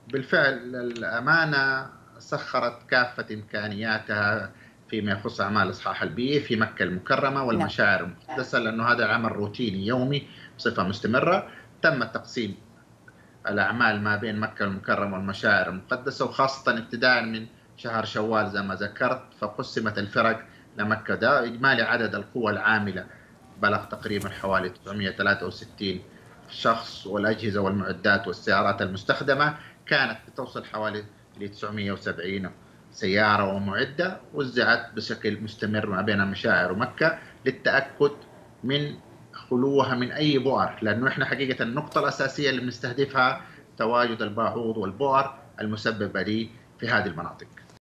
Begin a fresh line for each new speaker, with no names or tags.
بالفعل الأمانة سخرت كافة إمكانياتها فيما يخص أعمال إصلاح البيئة في مكة المكرمة
نعم.
والمشاعر المقدسة، لأنه هذا عمل روتيني يومي بصفة مستمرة. تم تقسيم الأعمال ما بين مكة المكرمة والمشاعر المقدسة، وخاصة ابتداء من شهر شوال زي ما ذكرت، فقسمت الفرق لمكة. ده إجمالي عدد القوى العاملة بلغ تقريبا حوالي 963 شخص، والأجهزة والمعدات والسيارات المستخدمة كانت بتوصل حوالي ل 970 سيارة ومعدة، وزعت بشكل مستمر ما بين المشاعر ومكة للتأكد من خلوها من أي بؤر، لأنه إحنا حقيقة النقطة الأساسية اللي بنستهدفها تواجد الباعوض والبؤر المسببة لي في هذه المناطق.